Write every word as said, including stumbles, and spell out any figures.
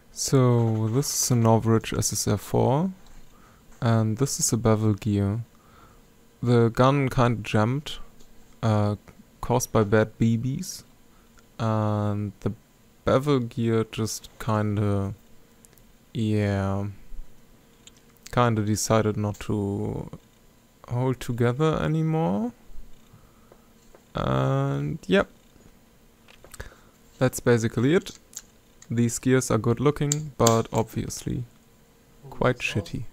So this is a Novritsch S S R four and this is a bevel gear. The gun kinda jammed, uh, caused by bad B Bs, and the bevel gear just kinda, yeah, kinda decided not to hold together anymore. And yep, that's basically it. These gears are good looking, but obviously quite shitty.